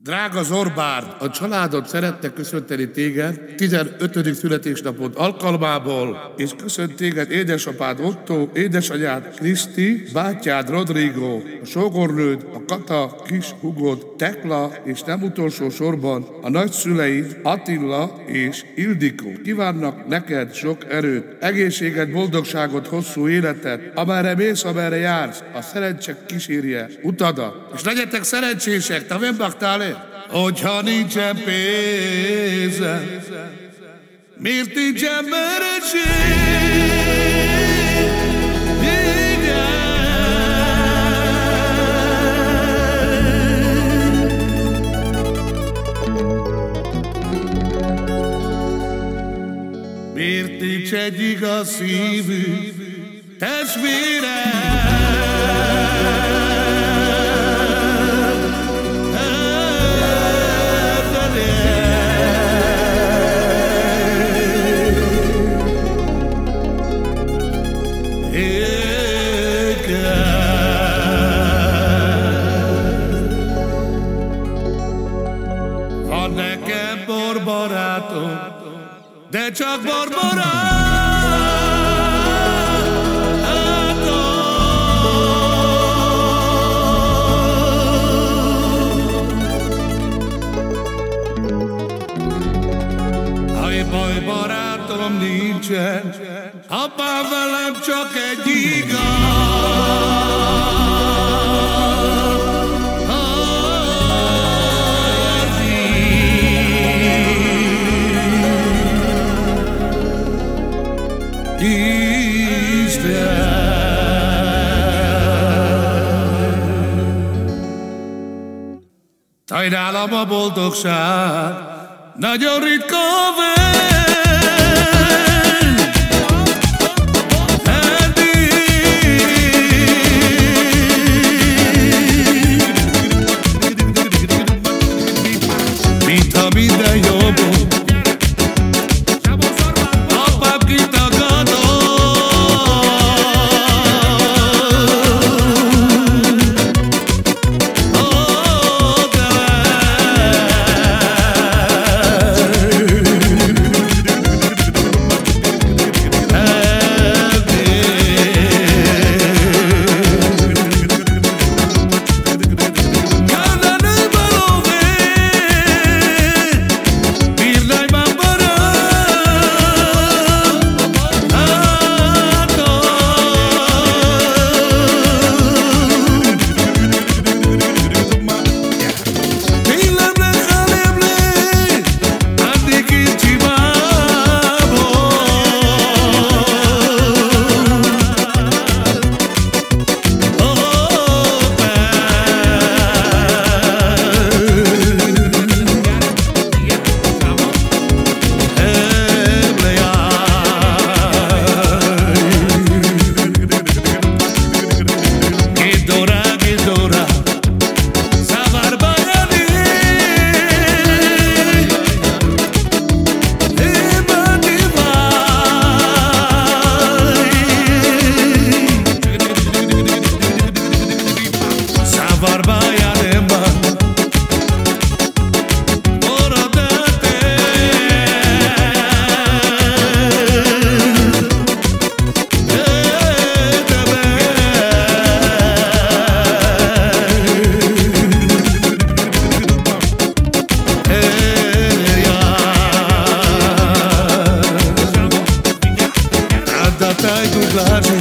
Drága Zorbárd, a családod szeretne köszönteni téged 15. születésnapod alkalmából, és köszönt téged édesapád Otto, édesanyád Kriszti, bátyád Rodrigo, a sógornőd, a Kata, kis hugod Tekla, és nem utolsó sorban a nagyszüleid Attila és Ildikó. Kívánnak neked sok erőt, egészséget, boldogságot, hosszú életet, amerre mész, amerre jársz, a szerencse kísérje utadat. És legyetek szerencsések, te megbaktál-e? Hogyha nincsen pénzem, miért nincsen beredség? Miért nincs egy igaz szívű testvérem? Van nekem borbarátom, de csak borbarátom. Baj, barátom nincsen, apám velem csak egy igaz. Tajnálam a boldogság, nagyon ritka mintha minden jobb. Apám kitagadott, Daj tu